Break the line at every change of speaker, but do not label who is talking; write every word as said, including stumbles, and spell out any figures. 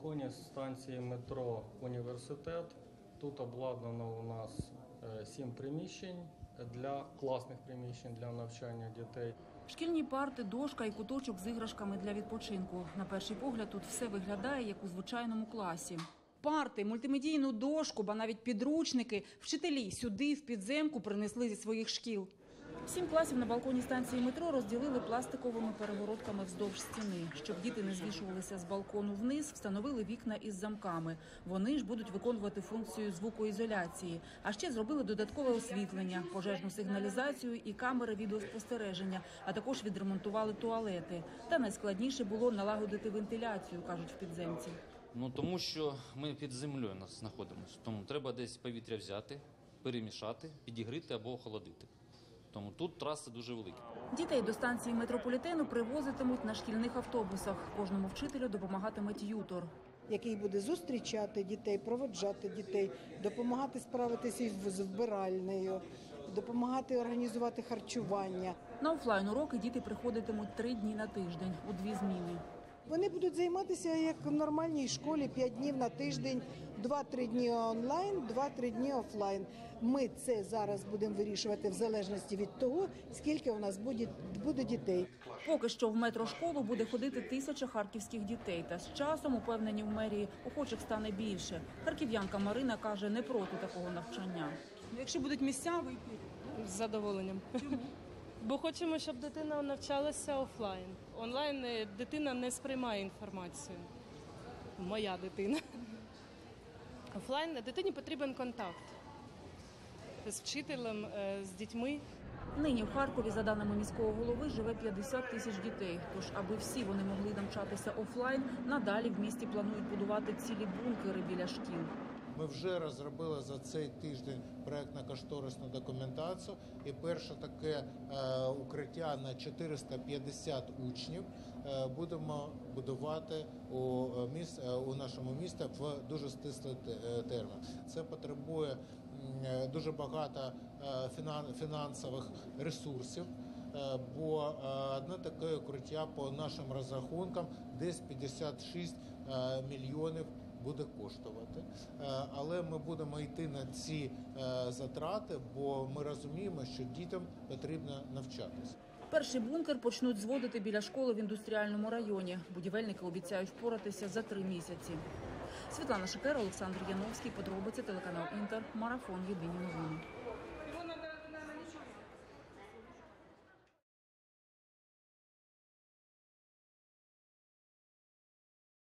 балконі станції метро «Університет». Тут обладнано у нас сім приміщень для класних приміщень для навчання дітей.
Шкільні парти, дошка і куточок з іграшками для відпочинку. На перший погляд тут все виглядає, як у звичайному класі. Парти, мультимедійну дошку, ба навіть підручники вчителі сюди, в підземку, принесли зі своїх шкіл. Сім класів на балконі станції метро розділили пластиковими перегородками вздовж стіни. Щоб діти не звішувалися з балкону вниз, встановили вікна із замками. Вони ж будуть виконувати функцію звукоізоляції. А ще зробили додаткове освітлення, пожежну сигналізацію і камери відеоспостереження, а також відремонтували туалети. Та найскладніше було налагодити вентиляцію, кажуть в підземці.
Ну, тому що ми під землею знаходимося, тому треба десь повітря взяти, перемішати, підігріти або охолодити. Тому тут траси дуже великі.
Дітей до станції метрополітену привозитимуть на шкільних автобусах. Кожному вчителю допомагатиме т'ютор,
який буде зустрічати дітей, проводжати дітей, допомагати справитися із вбиральнею, допомагати організувати харчування.
На офлайн-уроки діти приходитимуть три дні на тиждень, у дві зміни.
Вони будуть займатися як в нормальній школі, п'ять днів на тиждень, два-три дні онлайн, два-три дні офлайн. Ми це зараз будемо вирішувати в залежності від того, скільки у нас буде, буде дітей.
Поки що в метрошколу буде ходити тисяча харківських дітей. Та з часом, упевнені в мерії, охочих стане більше. Харків'янка Марина каже, не проти такого навчання.
Якщо будуть місця, ви з задоволенням.
Чому?
Бо хочемо, щоб дитина навчалася офлайн. Онлайн дитина не сприймає інформацію. Моя дитина. Офлайн дитині потрібен контакт з вчителем, з дітьми.
Нині в Харкові, за даними міського голови, живе п'ятдесят тисяч дітей. Тож, аби всі вони могли навчатися офлайн, надалі в місті планують будувати цілі бункери біля шкіл.
Ми вже розробили за цей тиждень проєктно-кошторисну документацію і перше таке е, укриття на чотириста п'ятдесят учнів е, будемо будувати у, міс, у нашому місті в дуже стислий термін. Це потребує е, дуже багато е, фінан, фінансових ресурсів, е, бо е, одне таке укриття по нашим розрахункам десь п'ятдесят шість е, мільйонів буде коштувати, але ми будемо йти на ці затрати, бо ми розуміємо, що дітям потрібно навчатися.
Перший бункер почнуть зводити біля школи в індустріальному районі. Будівельники обіцяють впоратися за три місяці. Світлана Шикера, Олександр Яновський, подробиці, телеканал Інтер, марафон, єдині новини.